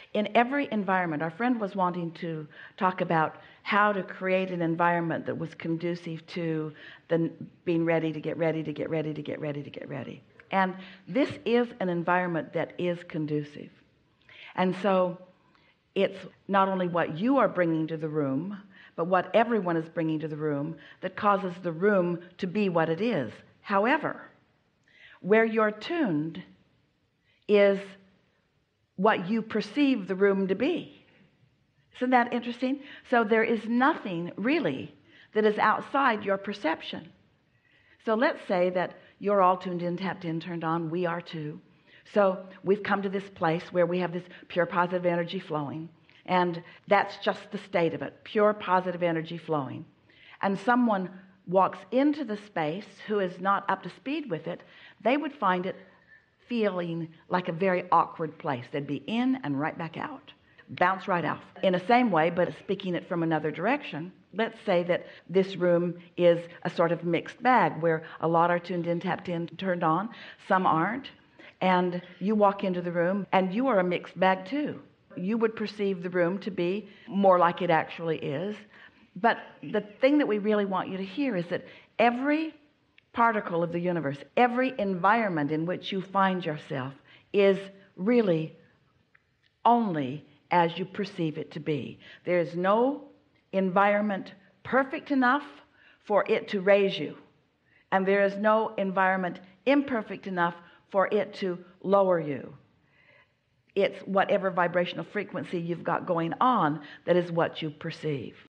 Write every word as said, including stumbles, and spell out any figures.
In every environment, our friend was wanting to talk about how to create an environment that was conducive to the being ready to get ready to get ready to get ready to get ready. And this is an environment that is conducive. And so it's not only what you are bringing to the room, but what everyone is bringing to the room that causes the room to be what it is. However, where you're tuned is what you perceive the room to be. Isn't that interesting? So there is nothing really that is outside your perception. So let's say that you're all tuned in, tapped in, turned on. We are too. So we've come to this place where we have this pure positive energy flowing. And that's just the state of it, pure positive energy flowing. And someone walks into the space who is not up to speed with it, they would find it feeling like a very awkward place. They'd be in and right back out, bounce right off. In the same way, but speaking it from another direction, let's say that this room is a sort of mixed bag where a lot are tuned in, tapped in, turned on, some aren't. And you walk into the room and you are a mixed bag too. You would perceive the room to be more like it actually is. But the thing that we really want you to hear is that every particle of the universe, every environment in which you find yourself is really only as you perceive it to be. There is no environment perfect enough for it to raise you. And there is no environment imperfect enough for it to lower you. It's whatever vibrational frequency you've got going on that is what you perceive.